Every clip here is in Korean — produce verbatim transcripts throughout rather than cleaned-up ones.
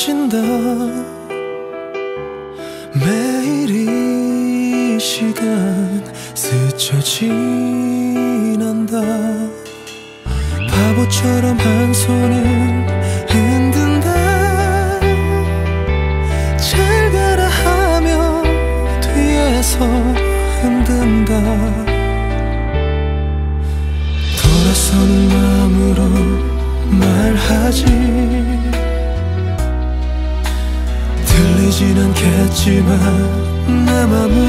느껴진다. 매일 이 시간 스쳐 지난다. 바보처럼 한 손은 흔든다. 잘 가라 하며 뒤에서 흔든다. 돌아서는 마음으로 말하지. 들리진 않겠지만 내 맘은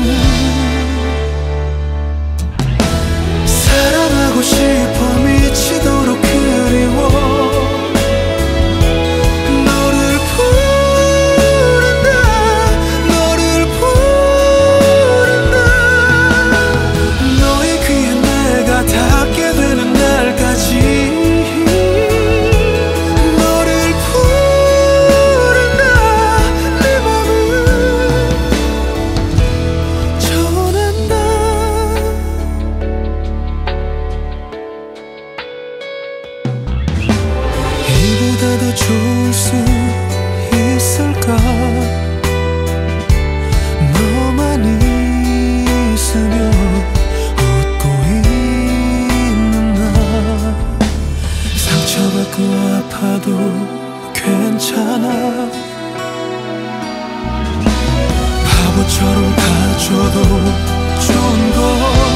사랑하고 싶어. 미치도록 그리워. 너를 부른다. 너를 부른다. 너의 귀에 내가 닿게 되는 날까지 너를 부른다. 내 맘은 전한다. 이보다 더 좋을 수 있을까? 너만 있으면 웃고 있는 나. 상처받고 아파도 괜찮아. 바보처럼 가져도 좋은 걸.